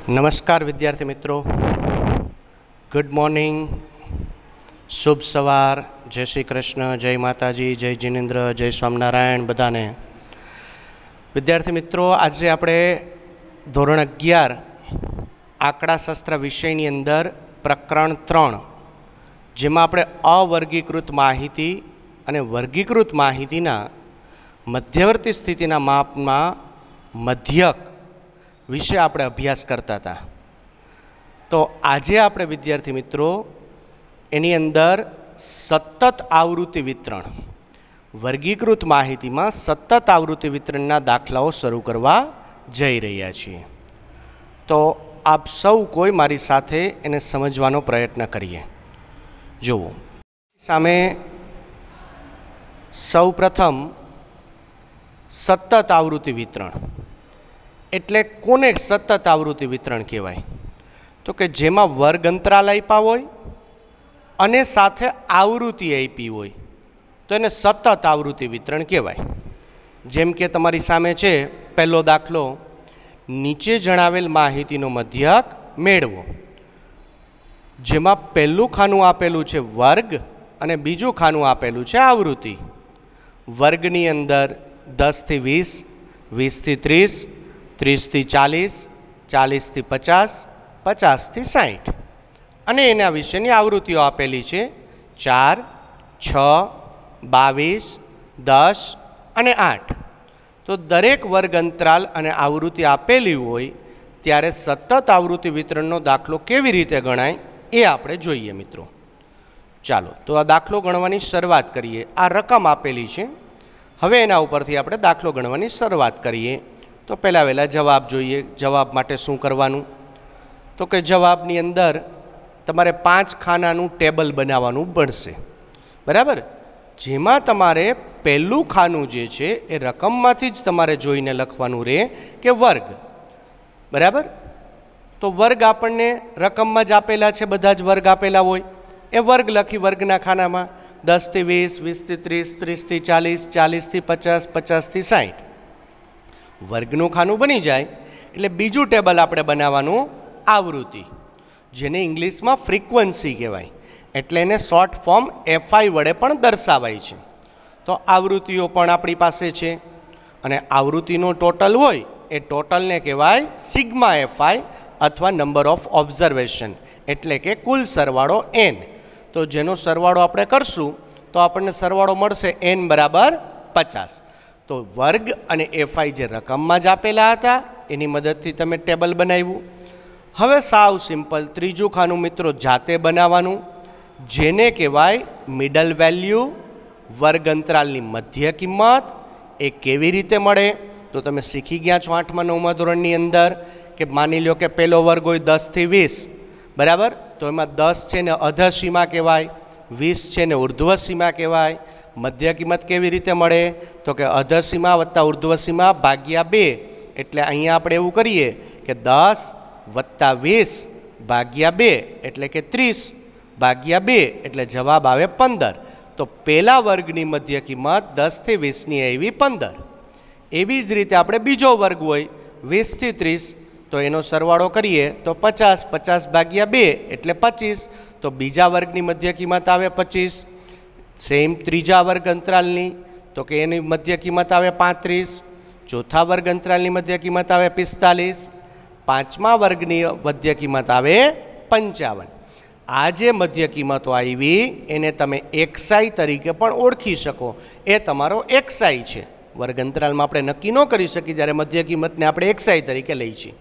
નમસ્કાર વિદ્યાર્થી મિત્રો, ગુડ મોર્નિંગ, શુભ સવાર, જય શ્રી કૃષ્ણ, જય માતાજી, જય જિનેન્દ્ર, જય સ્વામિનારાયણ બધાને. વિદ્યાર્થી મિત્રો, આજે આપણે ધોરણ 11 આંકડાશાસ્ત્ર વિષયની અંદર પ્રકરણ 3, જેમાં આપણે અવર્ગીકૃત માહિતી અને વર્ગીકૃત માહિતીના મધ્યવર્તી સ્થિતિના માપમાં મધ્યક વિશે આપણે અભ્યાસ કરતા હતા. તો આજે આપણે વિદ્યાર્થી મિત્રો એની અંદર સતત આવૃત્તિ વિતરણ, વર્ગીકૃત માહિતીમાં સતત આવૃત્તિ વિતરણના દાખલાઓ શરૂ કરવા જઈ રહ્યા છીએ. તો આપ સૌ કોઈ મારી સાથે એને સમજવાનો પ્રયત્ન કરીએ. જુઓ, સામે સૌ પ્રથમ સતત આવૃત્તિ વિતરણ એટલે કોને સતત આવૃત્તિ વિતરણ કહેવાય? તો કે જેમાં વર્ગ અંતરાલ આપ્યા હોય અને સાથે આવૃત્તિ આપી હોય તો એને સતત આવૃત્તિ વિતરણ કહેવાય. જેમ કે તમારી સામે છે પહેલો દાખલો, નીચે જણાવેલ માહિતીનો મધ્યક મેળવો. જેમાં પહેલું ખાનું આપેલું છે વર્ગ અને બીજું ખાનું આપેલું છે આવૃત્તિ. વર્ગની અંદર 10 થી 20, 20 થી 30, 30 થી 40, 40 થી 50, 50 થી 60 અને એના વિશેની આવૃત્તિઓ આપેલી છે 4, 6, 22, 10 અને 8. તો દરેક વર્ગ અંતરાલ અને આવૃત્તિ આપેલી હોય ત્યારે સતત આવૃત્તિ વિતરણનો દાખલો કેવી રીતે ગણાય એ આપણે જોઈએ મિત્રો. ચાલો તો આ દાખલો ગણવાની શરૂઆત કરીએ. આ રકમ આપેલી છે. હવે એના ઉપરથી આપણે દાખલો ગણવાની શરૂઆત કરીએ. તો પહેલાં જવાબ જોઈએ. જવાબ માટે શું કરવાનું? તો કે જવાબની અંદર તમારે 5 ખાનાનું ટેબલ બનાવવાનું પડશે, બરાબર? જેમાં તમારે પહેલું ખાનું જે છે એ રકમમાંથી જ તમારે જોઈને લખવાનું રહે કે વર્ગ, બરાબર? તો વર્ગ આપણને રકમમાં જ આપેલા છે, બધા જ વર્ગ આપેલા હોય એ વર્ગ લખી વર્ગના ખાનામાં 10 થી 20, 20 થી 30, 30 થી 40, 40 થી 50, 50 થી 60. વર્ગનું ખાનું બની જાય એટલે બીજું ટેબલ આપણે બનાવવાનું આવૃત્તિ, જેને ઇંગ્લિશમાં ફ્રીક્વન્સી કહેવાય. એટલે એને શોર્ટ ફોર્મ FI વડે પણ દર્શાવાય છે. તો આવૃત્તિઓ પણ આપણી પાસે છે અને આવૃત્તિનો ટોટલ હોય એ ટોટલને કહેવાય સિગ્મા FI અથવા નંબર ઓફ ઓબ્ઝર્વેશન, એટલે કે કુલ સરવાળો n. તો જેનો સરવાળો આપણે કરશું તો આપણને સરવાળો મળશે n બરાબર 50. તો વર્ગ અને FI જે રકમમાં જ આપેલા હતા એની મદદથી તમે ટેબલ બનાવ્યું. હવે સાવ સિમ્પલ ત્રીજું ખાનું મિત્રો જાતે બનાવવાનું, જેને કહેવાય મિડલ વેલ્યુ, વર્ગ અંતરાલની મધ્ય કિંમત. એ કેવી રીતે મળે? તો તમે શીખી ગયા છો 8મા 9મા ધોરણની અંદર કે માની લો કે પહેલો વર્ગ હોય 10 થી 20, બરાબર? તો એમાં 10 છે ને અધસીમા કહેવાય, 20 છે ને ઉર્ધ્વસીમા કહેવાય. મધ્ય કિંમત કેવી રીતે મળે? તો કે અધસીમા વત્તા ઉર્ધ્વસીમા ભાગ્યા 2. એટલે અહીંયા આપણે એવું કરીએ કે 10 વત્તા 20 ભાગ્યા 2 એટલે કે 30 ભાગ્યા 2 એટલે જવાબ આવે 15. તો પહેલા વર્ગની મધ્ય કિંમત 10 થી 20ની આવી 15. એવી જ રીતે આપણે બીજો વર્ગ હોય 20 થી 30, તો એનો સરવાળો કરીએ તો 50, 50 ભાગ્યા 2 એટલે 25. તો બીજા વર્ગની મધ્ય કિંમત આવે 25. સેમ ત્રીજા વર્ગ અંતરાલની, તો કે એની મધ્ય કિંમત આવે 35. ચોથા વર્ગ અંતરાલની મધ્ય કિંમત આવે 45. પાંચમા વર્ગની મધ્ય કિંમત આવે 55. આ જે મધ્ય કિંમતો આવી એને તમે XI તરીકે પણ ઓળખી શકો. એ તમારો XI છે. વર્ગ અંતરાલમાં આપણે નક્કી ન કરી શકીએ જ્યારે મધ્ય કિંમતને આપણે XI તરીકે લઈએ છીએ.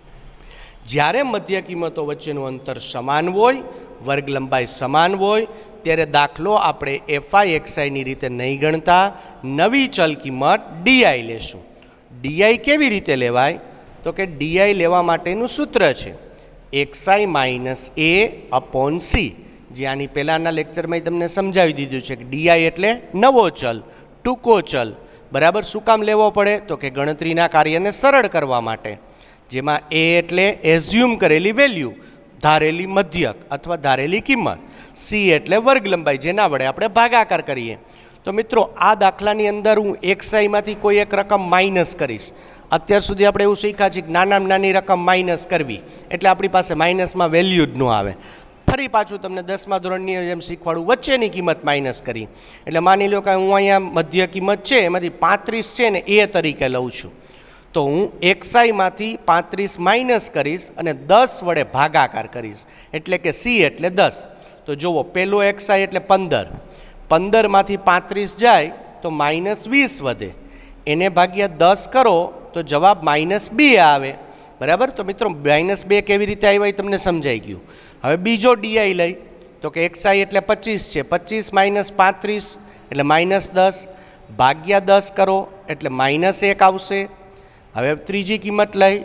જ્યારે મધ્ય કિંમતો વચ્ચેનું અંતર સમાન હોય, વર્ગ લંબાઈ સમાન હોય, ત્યારે દાખલો આપણે FI XI ની રીતે નહીં ગણતા, નવી ચલ કિંમત DI લેશું. DI કેવી રીતે લેવાય? તો કે DI લેવા માટેનું સૂત્ર છે XI માઇનસ A/C, જે આની પહેલાંના લેક્ચરમાં તમને સમજાવી દીધું છે કે DI એટલે નવો ચલ, ટૂંકો ચલ, બરાબર? શું કામ લેવો પડે? તો કે ગણતરીના કાર્યને સરળ કરવા માટે. જેમાં A એટલે એઝ્યુમ કરેલી વેલ્યુ, ધારેલી મધ્યક અથવા ધારેલી કિંમત. C એટલે વર્ગ લંબાઈ, જેના વડે આપણે ભાગાકાર કરીએ. તો મિત્રો આ દાખલાની અંદર હું XI માંથી કોઈ એક રકમ માઇનસ કરીશ અત્યાર સુધી આપણે એવું શીખ્યા છીએ કે નાનામાં નાની રકમ માઇનસ કરવી, એટલે આપણી પાસે માઇનસમાં વેલ્યુ જ ન આવે. ફરી પાછું તમને 10મા ધોરણની જેમ શીખવાડું, વચ્ચેની કિંમત માઇનસ કરી. એટલે માની લો કે હું અહીંયા મધ્ય કિંમત છે એમાંથી 35 છે ને એ તરીકે લઉં છું, તો હું xi માંથી 35 માઇનસ કરીશ અને 10 વડે ભાગાકાર કરીશ, એટલે કે c એટલે 10. તો જુઓ, પેલો xi એટલે 15, 15 માંથી 35 જાય તો -20 વધે, એને ભાગ્યા 10 કરો તો જવાબ -2 આવે. બરાબર. તો મિત્રો -2 કેવી રીતે આવ્યા એ તમને સમજાઈ ગયું. હવે બીજો ડીઆઈ લઈ, તો કે xi એટલે 25 છે, 25 - 35 એટલે -10, ભાગ્યા 10 કરો એટલે -1 આવશે. હવે ત્રીજી કિંમત લઈ,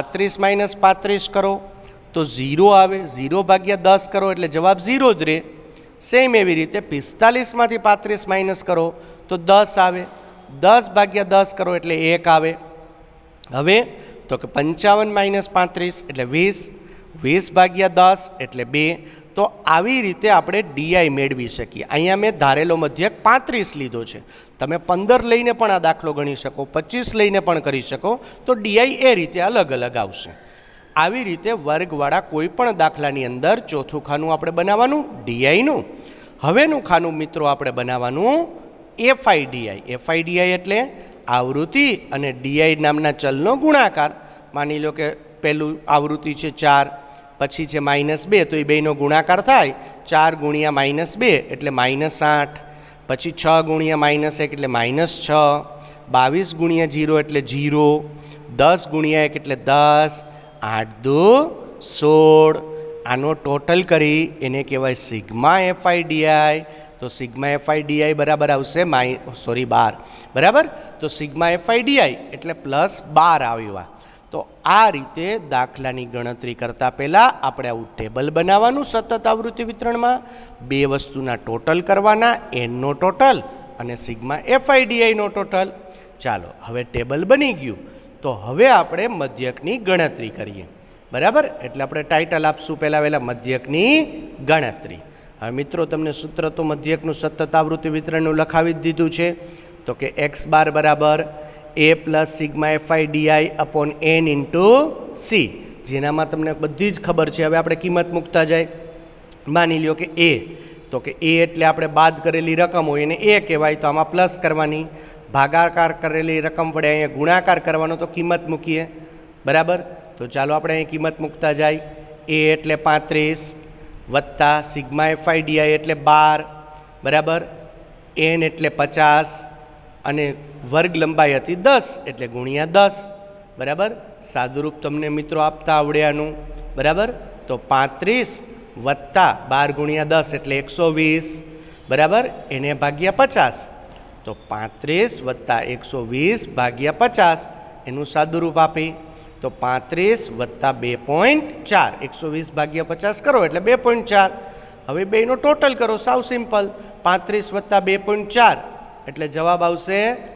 35 - 35 કરો તો 0 આવે, 0 ભાગ્યા 10 કરો એટલે જવાબ 0 જ રહે. સેમ એવી રીતે 45 માંથી 35 માઇનસ કરો તો 10 આવે, 10 ભાગ્યા 10 કરો એટલે 1 આવે. હવે તો કે 55 - 35 એટલે 20, 20 ભાગ્યા 10 એટલે 2. તો આવી રીતે આપણે ડીઆઈ મેળવી શકીએ. અહીંયા મેં ધારેલો મધ્યક 35 લીધો છે, તમે 15 લઈને પણ આ દાખલો ગણી શકો, 25 લઈને પણ કરી શકો, તો ડીઆઈ એ રીતે અલગ અલગ આવશે. આવી રીતે વર્ગવાળા કોઈ પણ દાખલાની અંદર ચોથું ખાનું આપણે બનાવવાનું ડીઆઈનું. હવેનું ખાનું મિત્રો આપણે બનાવવાનું એફઆઈડીઆઈ. એફઆઈડીઆઈ એટલે આવૃત્તિ અને ડીઆઈ નામના ચલનો ગુણાકાર. માની લો કે પહેલું આવૃત્તિ છે 4, પછી છે -2, તો એ બેનો ગુણાકાર થાય, 4 ગુણ્યા -2 એટલે -8, પછી 6 ગુણ્યા -1 એટલે -6, 22 ગુણ્યા 0 એટલે 0, 10 ગુણ્યા 1 એટલે 10, 8 દુ 16. આનો ટોટલ કરી એને કહેવાય સિગ્મા એફઆઈડીઆઈ. તો સિગ્મા એફઆઈડીઆઈ બરાબર આવશે 12. બરાબર. તો સિગ્મા એફઆઈડીઆઈ એટલે +12 આવ્યા. તો આ રીતે દાખલાની ગણતરી કરતા પહેલા આપણે આવું ટેબલ બનાવવાનું સતત આવૃત્તિ વિતરણમાં, બે વસ્તુના ટોટલ કરવાના, એનનો ટોટલ અને સિગ્મા એફઆઈડીઆઈનો ટોટલ. ચાલો, હવે ટેબલ બની ગયું, તો હવે આપણે મધ્યકની ગણતરી કરીએ. બરાબર. એટલે આપણે ટાઇટલ આપશું પહેલા મધ્યકની ગણતરી. હવે મિત્રો તમને સૂત્ર તો મધ્યકનું સતત આવૃત્તિ વિતરણનું લખાવી જ દીધું છે. તો કે x બાર બરાબર a plus sigma FIDI upon n into C, જેનામાં તમને બધી જ ખબર છે. હવે આપણે કિંમત મૂકતા જાય. માની લ્યો કે a, તો કે a એટલે આપણે બાદ કરેલી રકમ હોય એને a કહેવાય, તો આમાં પ્લસ કરવાની, ભાગાકાર કરેલી રકમ વડે અહીંયા ગુણાકાર કરવાનો, તો કિંમત મૂકીએ. બરાબર. તો ચાલો આપણે અહીં કિંમત મૂકતા જાય. a એટલે 35 વત્તા સિગ્મા એફઆઈડીઆઈ એટલે 12, બરાબર, n એટલે 50 અને વર્ગ લંબાઈ હતી 10 એટલે ગુણ્યા 10. બરાબર. સાદુરૂપ તમને મિત્રો આપતા આવડ્યાનું. બરાબર. તો 35 વત્તા 12 ગુણ્યા 10 એટલે 120. બરાબર. એને ભાગ્યા 50. તો 35 વત્તા 120 ભાગ્યા 50 એનું સાદુરૂપ આપી, તો 35 વત્તા 2.4, 120 ભાગ્યા 50 કરો એટલે 2.4. હવે બેનો ટોટલ કરો, સાવ સિમ્પલ. 35 વત્તા 2.4 એટલે જવાબ આવશે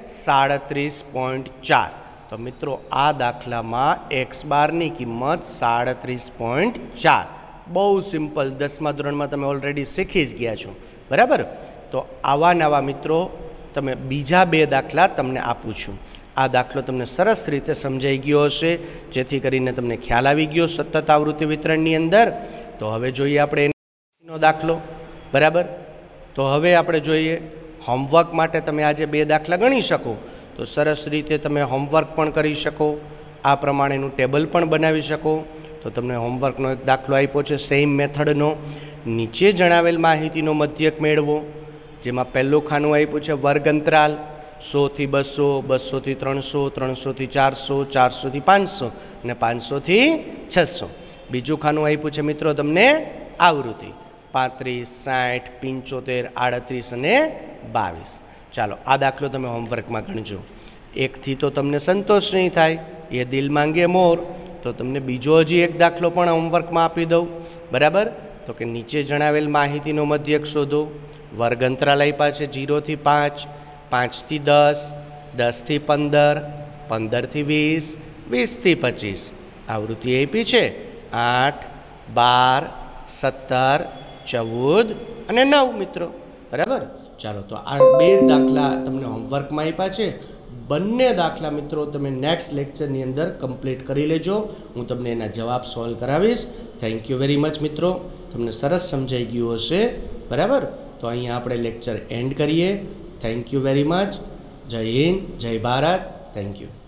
37.4. તો મિત્રો આ દાખલામાં x બારની કિંમત 37.4. બહુ સિમ્પલ, 10મા ધોરણમાં તમે ઓલરેડી શીખી જ ગયા છો. બરાબર. તો આવા નવા મિત્રો તમે બીજા બે દાખલા તમને આપું છું. આ દાખલો તમને સરસ રીતે સમજાઈ ગયો હશે, જેથી કરીને તમને ખ્યાલ આવી ગયો સતત આવૃત્તિ વિતરણની અંદર. તો હવે જોઈએ આપણે એનો દાખલો. બરાબર. તો હવે આપણે જોઈએ હોમવર્ક માટે તમે આજે બે દાખલા ગણી શકો, તો સરસ રીતે તમે હોમવર્ક પણ કરી શકો, આ પ્રમાણેનું ટેબલ પણ બનાવી શકો. તો તમને હોમવર્કનો એક દાખલો આપ્યો છે સેમ મેથડનો. નીચે જણાવેલ માહિતીનો મધ્યક મેળવો, જેમાં પહેલું ખાનું આપ્યું છે વર્ગ અંતરાલ 100 થી 200, 200 થી 300, 300 થી 400, 400 થી 500 અને 500 થી 600. બીજું ખાનું આપ્યું છે મિત્રો તમને આવૃત્તિ 35, 60, 75, 38 અને 22. ચાલો આ દાખલો તમે હોમવર્કમાં ગણજો. એકથી તો તમને સંતોષ નહીં થાય, એ દિલ માંગે મોર. તો તમને બીજો હજી એક દાખલો પણ હોમવર્કમાં આપી દઉં. બરાબર. તો કે નીચે જણાવેલ માહિતીનો મધ્યક શોધો. વર્ગ અંતરાલ આપ્યા છે 0 થી 5, 5 થી 10, 10 થી 15, 15 થી 20, 20 થી 25. આવૃત્તિ આપી છે 8, 12, 17, 14 અને 9 મિત્રો. બરાબર. ચાલો તો આ બે દાખલા તમને હોમવર્કમાં આપ્યા છે. બંને દાખલા મિત્રો તમે નેક્સ્ટ લેક્ચરની અંદર કમ્પ્લીટ કરી લેજો. હું તમને એના જવાબ સોલ્વ કરાવીશ. થેન્ક યુ વેરી મચ મિત્રો. તમને સરસ સમજાઈ ગયું હશે, બરાબર? તો અહીંયા આપણે લેક્ચર એન્ડ કરીએ. Thank you very much. જય હિન્દ, જય ભારત. Thank you.